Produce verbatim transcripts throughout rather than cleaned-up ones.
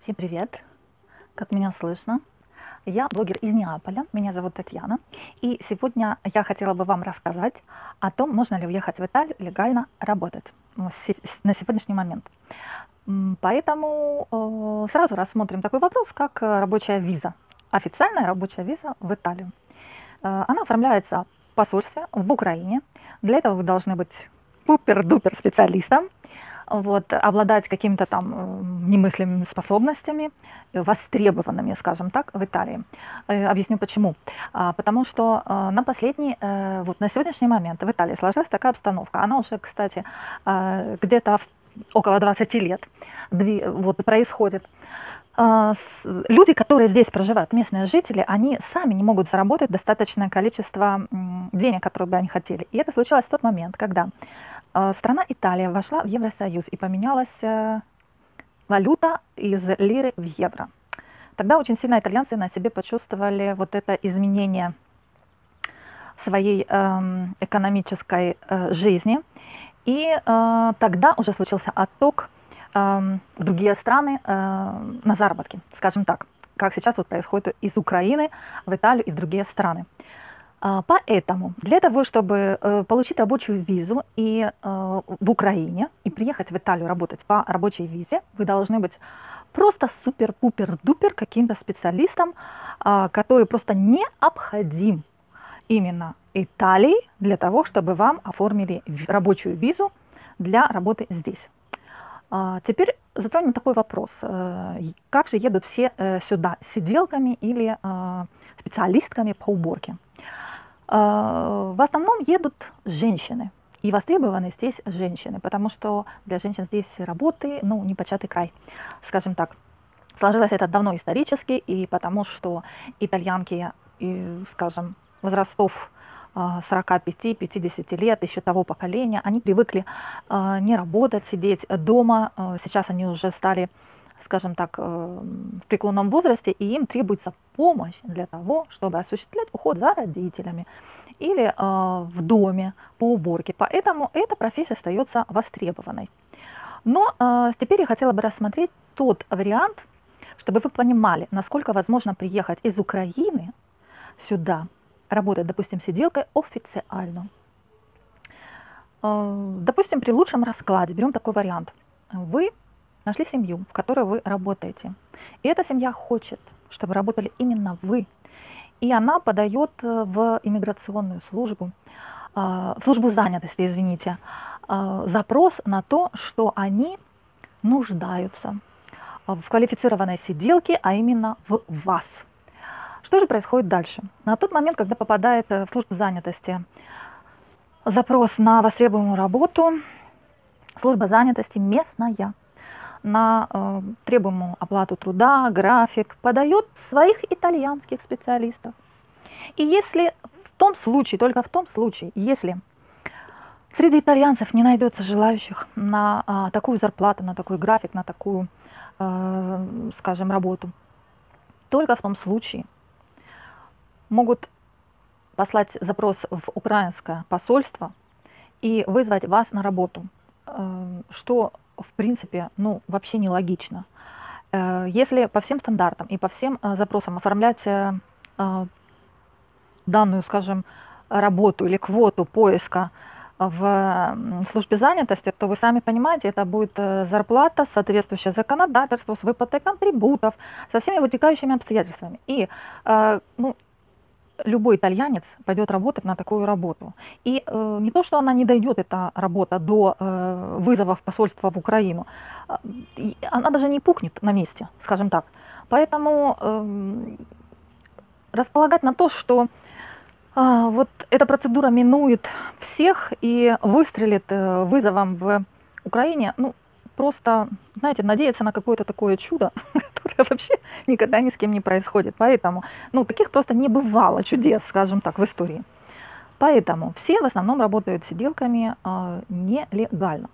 Всем привет! Как меня слышно? Я блогер из Неаполя, меня зовут Татьяна, и сегодня я хотела бы вам рассказать о том, можно ли уехать в Италию легально работать ну, се- с- на сегодняшний момент. М, Поэтому э, сразу рассмотрим такой вопрос, как э, рабочая виза. Официальная рабочая виза в Италию. Э, Она оформляется в посольстве в Украине. Для этого вы должны быть супер-дупер специалистом, вот, обладать какими-то там э, немыслимыми способностями, э, востребованными, скажем так, в Италии. Э, Объясню почему. А, Потому что э, на последний, э, вот на сегодняшний момент в Италии сложилась такая обстановка. Она уже, кстати, э, где-то в- около двадцати лет дви- вот, происходит. А, с- Люди, которые здесь проживают, местные жители, они сами не могут заработать достаточное количество м, денег, которые бы они хотели. И это случилось в тот момент, когда а, страна Италия вошла в Евросоюз и поменялась э, валюта из лиры в евро. Тогда очень сильно итальянцы на себе почувствовали вот это изменение своей эм, экономической э, жизни. И э, тогда уже случился отток эм, в другие страны э, на заработки, скажем так, как сейчас вот происходит из Украины в Италию и в другие страны. А, Поэтому для того, чтобы э, получить рабочую визу и э, в Украине и приехать в Италию работать по рабочей визе, вы должны быть просто супер-пупер-дупер каким-то специалистом, а, который просто необходим именно Италии для того, чтобы вам оформили в- рабочую визу для работы здесь. А, Теперь затронем такой вопрос. э, и Как же едут все э, сюда сиделками или а, специалистками по уборке? А, В основном едут женщины. И востребованы здесь женщины, потому что для женщин здесь работы, ну, непочатый край, скажем так. Сложилось это давно исторически, и потому что итальянки, и, скажем, возрастов а, сорока пяти-пятидесяти лет, еще того поколения, они привыкли а, не работать, сидеть дома. А, Сейчас они уже стали, скажем так, э, в преклонном возрасте, и им требуется помощь для того, чтобы осуществлять уход за родителями или а, в доме по уборке. Поэтому эта профессия остается востребованной. Но а, теперь я хотела бы рассмотреть тот вариант, чтобы вы понимали, насколько возможно приехать из Украины сюда, работать, допустим, сиделкой официально. Э, Допустим, при лучшем раскладе, берем такой вариант. Вы нашли семью, в которой вы работаете. И эта семья хочет, чтобы работали именно вы. И она подает э, в иммиграционную службу, а, в службу занятости, извините, а, запрос на то, что они нуждаются в квалифицированной сиделке, а именно в вас. Что же происходит дальше? На тот момент, когда попадает э, в службу занятости запрос на востребуемую работу, служба занятости местная на э, требуемую оплату труда, график, подает своих итальянских специалистов. И если в том случае, только в том случае, если среди итальянцев не найдется желающих на а, такую зарплату, на такой график, на такую, э, скажем, работу, только в том случае могут послать запрос в украинское посольство и вызвать вас на работу, э, что в принципе, ну, вообще нелогично. Э, Если по всем стандартам и по всем э, запросам оформлять э, э, данную, скажем, работу или квоту поиска в м, службе занятости, то вы сами понимаете, это будет э, зарплата, соответствующая законодательству, с выплатой контрибутов, со всеми вытекающими обстоятельствами. И э, ну, любой итальянец пойдет работать на такую работу. И э, не то, что она не дойдет, эта работа, до э, вызова в посольство в Украину, а, и она даже не пукнет на месте, скажем так. Поэтому эм, располагать на то, что а, вот эта процедура минует всех и выстрелит э, вызовом в Украине, ну, просто, знаете, надеяться на какое-то такое чудо, которое вообще никогда ни с кем не происходит. Поэтому, ну, таких просто не бывало чудес, скажем так, в истории. Поэтому все в основном работают сиделками а, нелегально.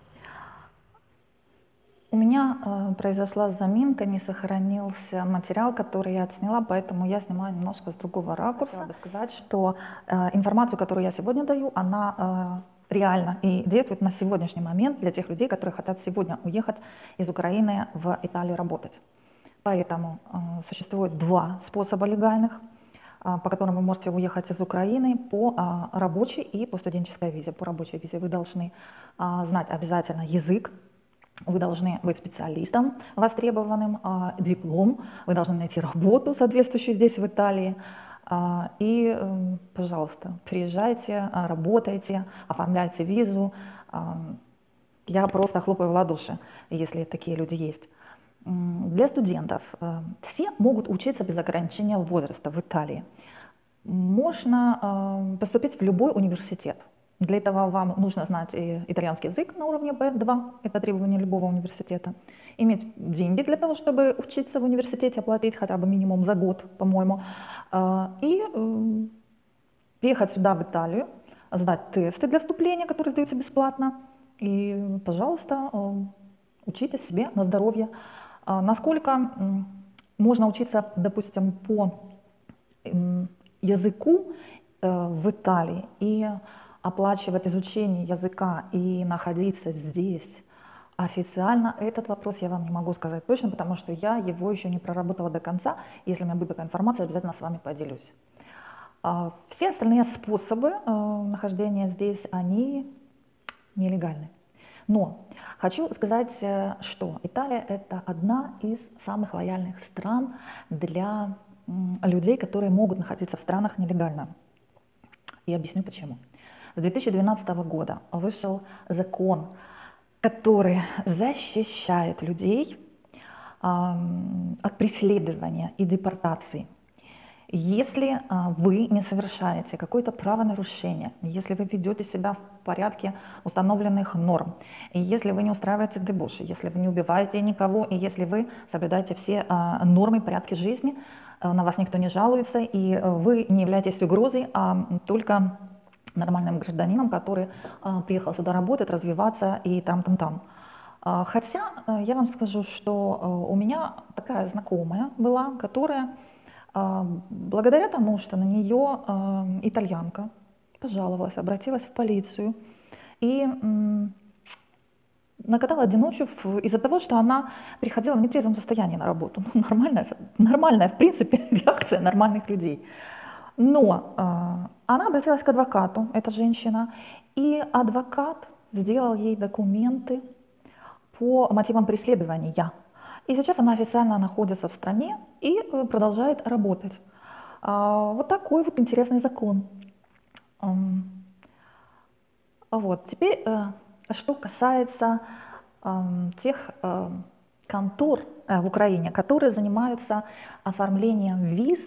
У меня э, произошла заминка, не сохранился материал, который я отсняла, поэтому я снимаю немножко с другого ракурса. Хотела бы сказать, что э, информацию, которую я сегодня даю, она э, реальна и действует на сегодняшний момент для тех людей, которые хотят сегодня уехать из Украины в Италию работать. Поэтому э, существует два способа легальных, э, по которым вы можете уехать из Украины по э, рабочей и по студенческой визе. По рабочей визе вы должны э, знать обязательно язык, вы должны быть специалистом востребованным, э, диплом, вы должны найти работу, соответствующую здесь в Италии. Э, и, э, пожалуйста, приезжайте, э, работайте, оформляйте визу. Э, я просто хлопаю в ладоши, если такие люди есть. Для студентов все могут учиться без ограничения возраста в Италии. Можно поступить в любой университет. Для этого вам нужно знать итальянский язык на уровне би два, это требование любого университета. Иметь деньги для того, чтобы учиться в университете, оплатить хотя бы минимум за год, по-моему. И приехать сюда, в Италию, сдать тесты для вступления, которые сдаются бесплатно. И, пожалуйста, учитесь себе на здоровье. Насколько можно учиться, допустим, по языку в Италии и оплачивать изучение языка и находиться здесь официально, этот вопрос я вам не могу сказать точно, потому что я его еще не проработала до конца. Если у меня будет такая информация, обязательно с вами поделюсь. Все остальные способы нахождения здесь, они нелегальны. Но хочу сказать, что Италия – это одна из самых лояльных стран для людей, которые могут находиться в странах нелегально. И объясню почему. С две тысячи двенадцатого года вышел закон, который защищает людей от преследования и депортации. Если вы не совершаете какое-то правонарушение, если вы ведете себя в порядке установленных норм, и если вы не устраиваете дебоши, если вы не убиваете никого, и если вы соблюдаете все нормы и порядки жизни, на вас никто не жалуется, и вы не являетесь угрозой, а только нормальным гражданином, который приехал сюда работать, развиваться и там-там-там. Хотя я вам скажу, что у меня такая знакомая была, которая благодаря тому, что на нее э, итальянка пожаловалась, обратилась в полицию и э, накатала одиночку из-за того, что она приходила в нетрезвом состоянии на работу. Ну, нормальная, нормальная, в принципе, реакция нормальных людей. Но э, она обратилась к адвокату, эта женщина, и адвокат сделал ей документы по мотивам преследования. И сейчас она официально находится в стране и продолжает работать. Вот такой вот интересный закон. Вот. Теперь, что касается тех контор в Украине, которые занимаются оформлением виз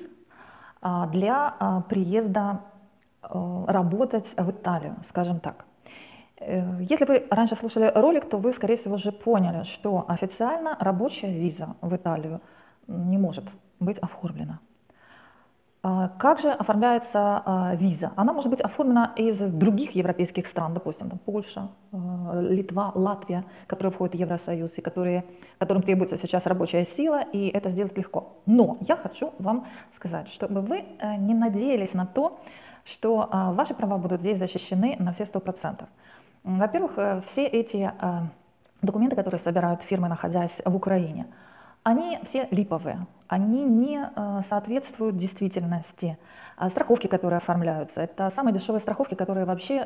для приезда работать в Италию, скажем так. Если вы раньше слушали ролик, то вы, скорее всего, уже поняли, что официально рабочая виза в Италию не может быть оформлена. Как же оформляется виза? Она может быть оформлена из других европейских стран, допустим, там Польша, Литва, Латвия, которые входят в Евросоюз и которые, которым требуется сейчас рабочая сила, и это сделать легко. Но я хочу вам сказать, чтобы вы не надеялись на то, что ваши права будут здесь защищены на все сто процентов. Во-первых, все эти документы, которые собирают фирмы, находясь в Украине, они все липовые, они не соответствуют действительности. Страховки, которые оформляются, это самые дешевые страховки, которые вообще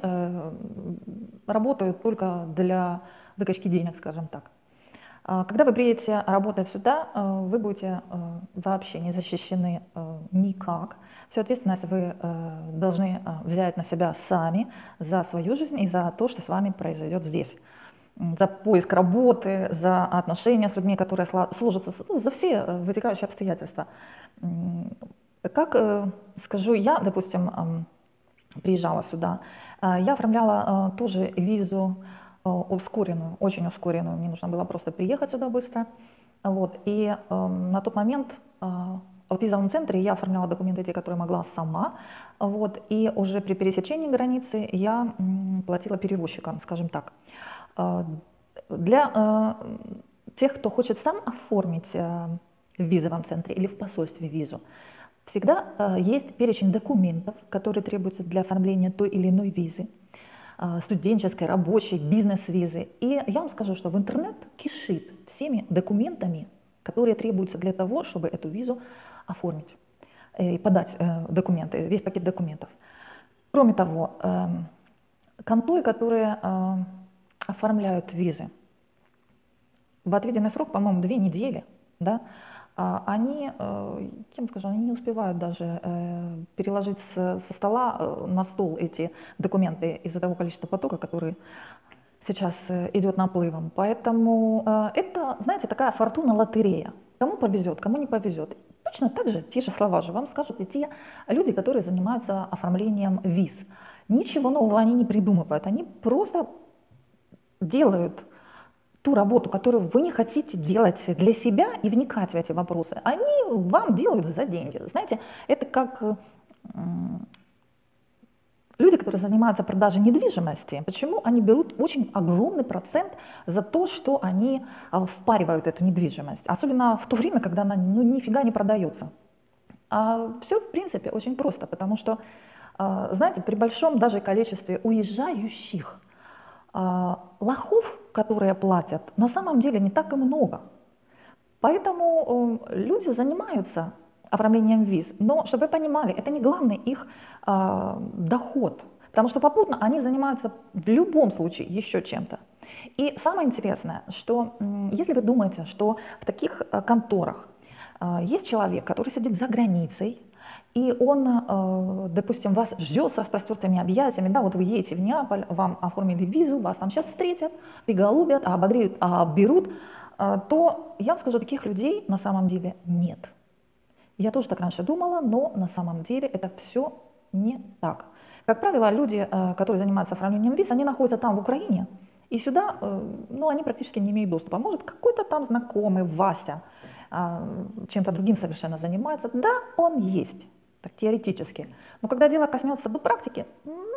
работают только для выкачки денег, скажем так. Когда вы приедете работать сюда, вы будете вообще не защищены никак. Всю ответственность вы должны взять на себя сами за свою жизнь и за то, что с вами произойдет здесь. За поиск работы, за отношения с людьми, которые сложатся, ну, за все вытекающие обстоятельства. Как скажу я, допустим, приезжала сюда, я оформляла тоже визу ускоренную, очень ускоренную. Мне нужно было просто приехать сюда быстро. Вот. И э, на тот момент э, в визовом центре я оформляла документы, те, которые могла сама. Вот. И уже при пересечении границы я м, платила перевозчикам, скажем так. Э, для э, тех, кто хочет сам оформить э, в визовом центре или в посольстве визу, всегда э, есть перечень документов, которые требуются для оформления той или иной визы. Студенческой, рабочей, бизнес-визы. И я вам скажу, что в интернет кишит всеми документами которые требуются для того, чтобы эту визу оформить и подать э, документы, весь пакет документов. Кроме того, э, конторы, которые э, оформляют визы, в отведенный срок, по-моему, две недели, да, они, кем скажу, они не успевают даже переложить со стола на стол эти документы из-за того количества потока, который сейчас идет наплывом. Поэтому это, знаете, такая фортуна-лотерея. Кому повезет, кому не повезет. Точно так же, те же слова же вам скажут и те люди, которые занимаются оформлением виз. Ничего нового они не придумывают, они просто делают ту работу, которую вы не хотите делать для себя и вникать в эти вопросы, они вам делают за деньги. Знаете, это как люди, которые занимаются продажей недвижимости. Почему они берут очень огромный процент за то, что они впаривают эту недвижимость, особенно в то время, когда она ну, нифига не продается. А все, в принципе, очень просто, потому что, знаете, при большом даже количестве уезжающих лохов, которые платят, на самом деле не так и много. Поэтому э, люди занимаются оформлением виз. Но, чтобы вы понимали, это не главный их э, доход. Потому что попутно они занимаются в любом случае еще чем-то. И самое интересное, что э, если вы думаете, что в таких э, конторах э, есть человек, который сидит за границей, и он, э, допустим, вас ждет с распростертыми объятиями, да, вот вы едете в Неаполь, вам оформили визу, вас там сейчас встретят, приголубят, обогреют, оберут, э, то я вам скажу, таких людей на самом деле нет. Я тоже так раньше думала, но на самом деле это все не так. Как правило, люди, э, которые занимаются оформлением виз, они находятся там в Украине, и сюда, э, ну, они практически не имеют доступа. Может, какой-то там знакомый Вася э, чем-то другим совершенно занимается, да, он есть. Так, теоретически. Но когда дело коснется бы практики,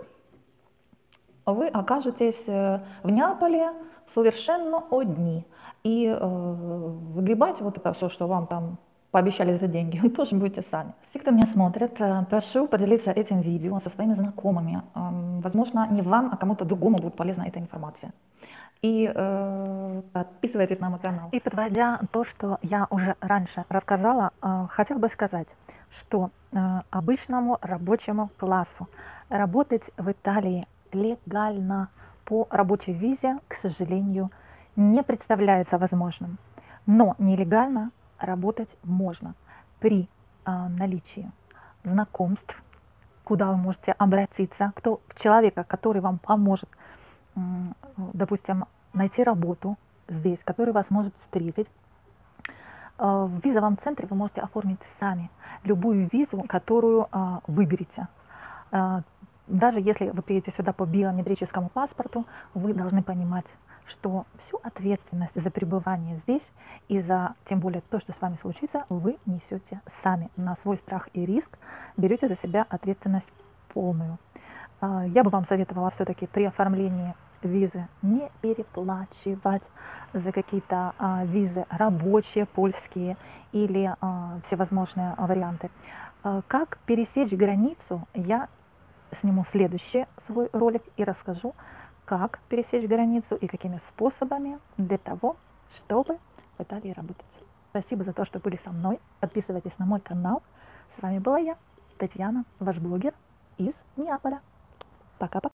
вы окажетесь в Неаполе совершенно одни. И э, выгребать вот это все, что вам там пообещали за деньги, вы тоже будете сами. Все, кто меня смотрит, прошу поделиться этим видео со своими знакомыми. Э, возможно, не вам, а кому-то другому будет полезна эта информация. И э, подписывайтесь на мой канал. И подводя то, что я уже раньше рассказала, э, хотел бы сказать, что э, обычному рабочему классу работать в Италии легально по рабочей визе, к сожалению, не представляется возможным. Но нелегально работать можно при э, наличии знакомств, куда вы можете обратиться, кто, человека, который вам поможет, э, допустим, найти работу здесь, который вас может встретить. В визовом центре вы можете оформить сами любую визу, которую а, выберете. А, даже если вы приедете сюда по биометрическому паспорту, вы должны понимать, что всю ответственность за пребывание здесь и за, тем более, то, что с вами случится, вы несете сами. На свой страх и риск берете за себя ответственность полную. А, я бы вам советовала все-таки при оформлении визы не переплачивать за какие-то а, визы рабочие, польские или а, всевозможные варианты. А, как пересечь границу, я сниму следующий свой ролик и расскажу, как пересечь границу и какими способами для того, чтобы в Италии работать. Спасибо за то, что были со мной. Подписывайтесь на мой канал. С вами была я, Татьяна, ваш блогер из Неаполя. Пока-пока.